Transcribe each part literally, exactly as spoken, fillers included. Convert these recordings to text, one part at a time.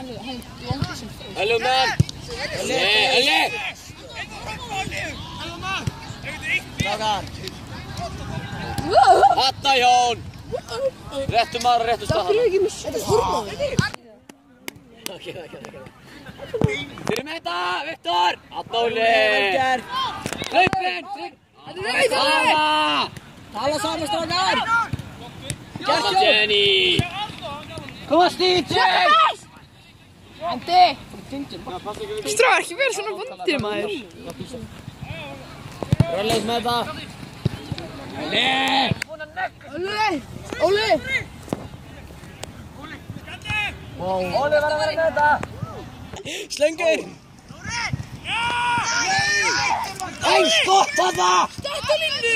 Hello man! Elli! Elli! Hatta Jón! Réttu maður, réttu stað hana. Þetta er horfmaður. Ok, ok, ok. Fyrir með þetta, Viktor! Hatta Óli! Hlaupinn! Þetta er rauð! Tala saman strákar! Hatta Jenny! Koma Stíðsson! Andi! Strákar, ekki vera svona vondir maður. Röllast með þetta! Elli! Óli! Óli! Óli var að vera með þetta! Slengur! Æ, stoppa það! Stoppa línu!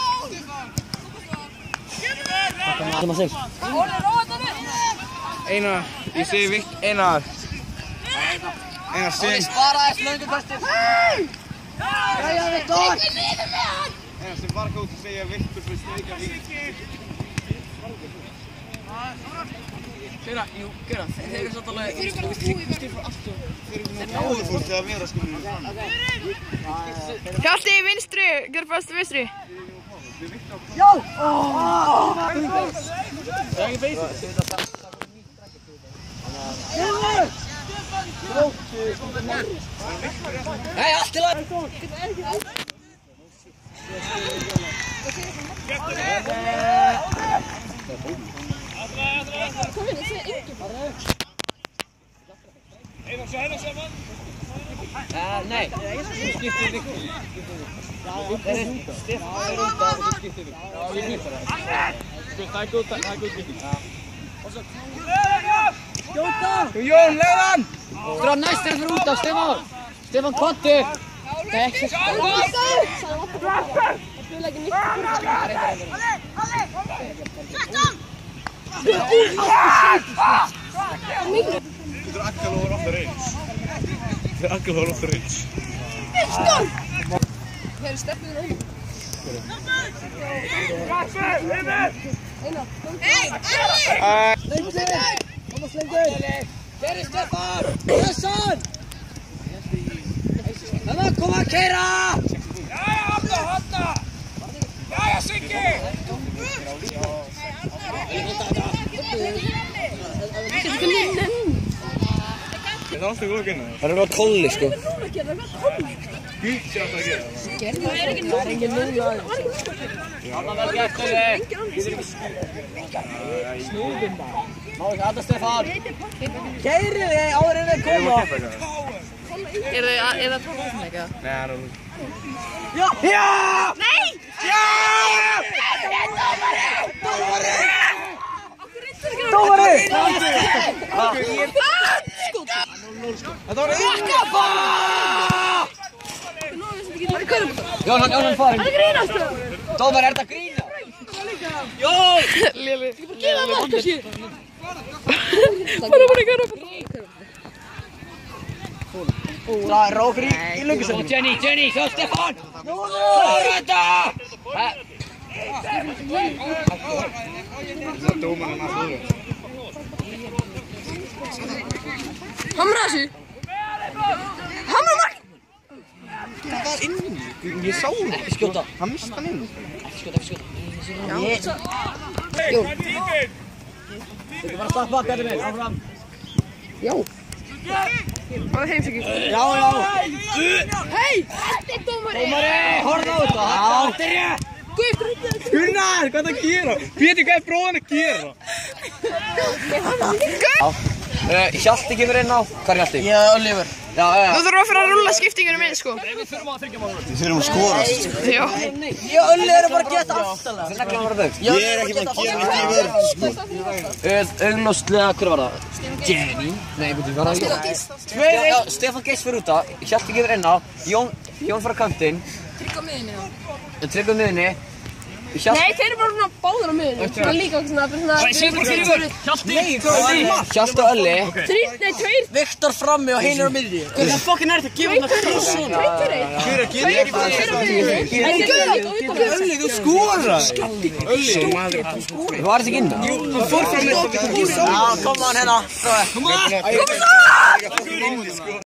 Það maður sig. Óli, róa þetta með! Einar, ég segi Vikt, Einar. Einar, Óli, sem... sparaði slöngukastið! Jæja, Viktor! Einar, sem bara góð til að segja Viktor fyrir steikja Vikt. Gera, jú, gera. Þeir eru svolítið alveg... Þeir eru bara búið frá aftur. Þeir eru náður fólk til að vera skuminu. Hjalti í vinstri, gjör fast í vinstri. Já! Það er ekki beysið. Nei, allt til að... Nei, skiptir Viktor. Stefán er út af og skiptir Viktor. Það er góð, það er góð skipting. Skjóta! Jón, leiða hann! Strá næst er fyrir út af, Stefán! Stefán, kontu! Það er ekki svo... Þetta er akkalóður ofta reyns. Þetta er akkalóður ofta reyns. Viktor! Þeir eru stefnir um. Hei, Elli! Slengur! Koma Slengur! Keri, Stefán! Pressan! Þannig að koma að keira! Jæja, Hanna, Hanna! Jæja, Siggi! Þetta er alltaf góð að kynna þér. Það er bara kolli, sko. Gýtt sér alltaf að gera það. Það er ekki núna. Hanna vel gert, Óli! Snúðum bara. Má ekki aðta, Stefán! Keirið þig áður en þeir koma. Er það að prófa þetta eitthvað? Nei, það er alveg. Já! Já! Nei! Já! Dómari! Þetta var ekki! Jón, hann, Jón, hann farin! Það er grínast það! Dómar, er þetta að grína? Jón! Léli. Gera það kannski! Bara bara gera það! Það er rókur í löngusetningu. Og Jenny, Jenny, sjá Stefán! Nú er þetta! Það er dómarinn að hlúða. Hamra þessu! Hamra mark! Það var inni. Ég sá það. Ekki skjóta. Hann mista hann inn. Ekki skjóta, ekki skjóta. Jú. Þú bara að stappa, gæti mig, áfram. Já. Og heimsækjum. Já, já. Hei! Þetta er dómari! Dómari, horfðu á þetta. Já. Þetta er rétt! Guð, þetta Gunnar, hvað er það að gera? Pétur, hvað er bróðan að gera? Hjalti kemur inn á. Hvað er Hjalti? Ég er Oliver. Já, já, já. Þú þurfum að fara að rúlla skiptingunum inn, sko. Við þurfum að skora. Já. Ég og Olli erum bara að geta aftalega. Það er ekki að vera þau. Ég er ekki bara að gera neitt í vörð, sko. Augljóslega, hver var það? Jenny? Nei, betur, var það Jón? Tveir, já, Stefán Geiss fyrir út á. Hjalti kemur inn á. Jón, Jón fara á kantinn. Trygg á miðinni, já. Trygg á miðinni. Nei, þeir eru bara svona báður á miðunum. Svona líka svona, svona... Hjalti! Hjalti og Ölli. Þrýr, nei, tveir. Viktor frammi og hinn er á miðri. Hvað fokkin er þetta? Gefa hann að þrjá svona. Tveir, tveir, Hver að gera tveir. Tveir á miðunum. Ölli, þú skorar! Ölli! Var þetta ekki inn? Jú, hann fór fram með þetta. Já, koma hann hérna. Koma hann!